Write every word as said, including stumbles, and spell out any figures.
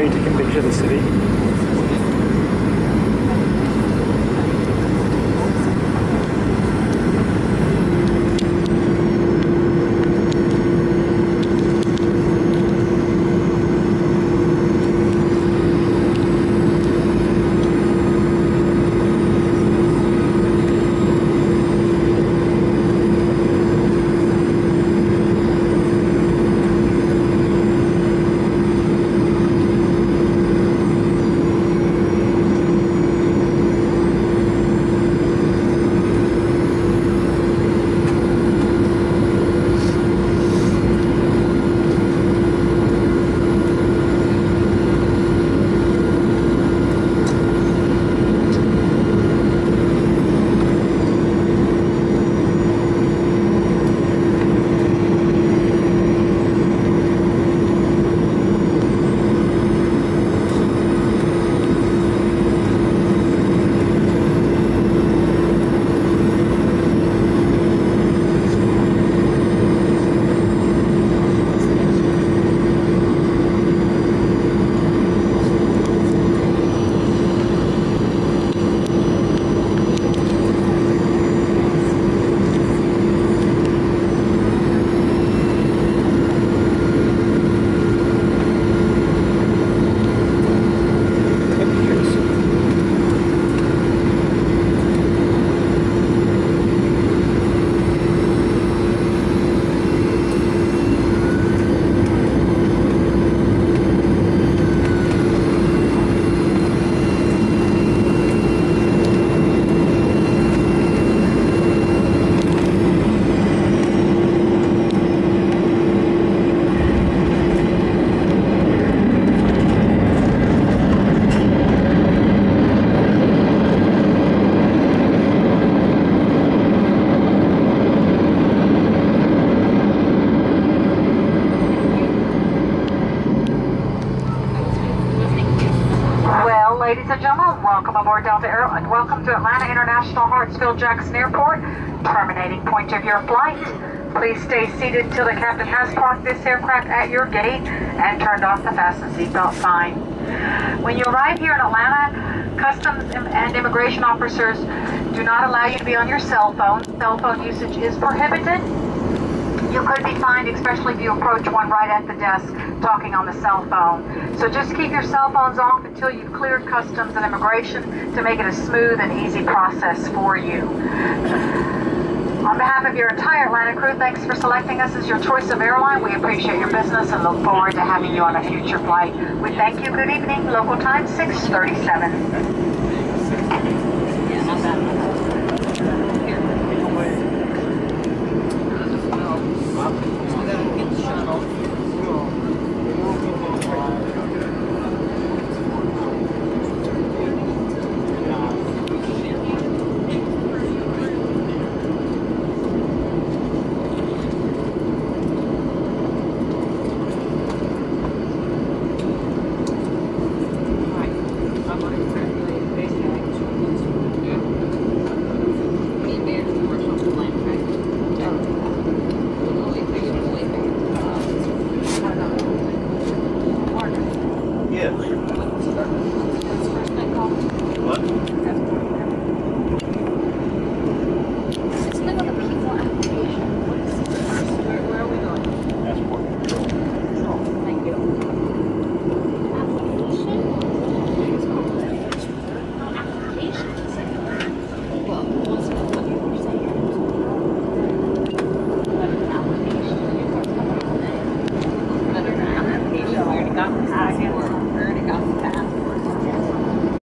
way, taking pictures of the city. Ladies and gentlemen, welcome aboard Delta Air and welcome to Atlanta International Hartsfield-Jackson Airport, terminating point of your flight. Please stay seated until the captain has parked this aircraft at your gate and turned off the fasten seatbelt sign. When you arrive here in Atlanta, customs and immigration officers do not allow you to be on your cell phone. Cell phone usage is prohibited. You could be fined, especially if you approach one right at the desk talking on the cell phone. So just keep your cell phones off until you've cleared customs and immigration to make it a smooth and easy process for you. On behalf of your entire Atlanta crew, thanks for selecting us as your choice of airline. We appreciate your business and look forward to having you on a future flight. We thank you. Good evening. Local time six thirty-seven. Yeah, not bad. Got